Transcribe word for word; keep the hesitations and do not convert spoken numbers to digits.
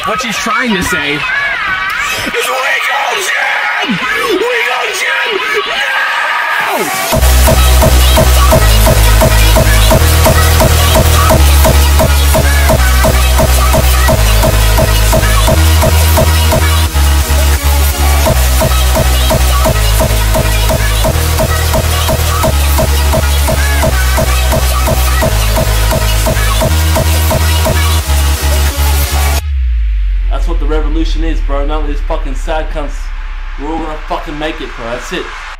What she's trying to say is, we go gym! We go gym now! That's what the revolution is, bro. None of these fucking sad cunts. We're all gonna fucking make it, bro. That's it.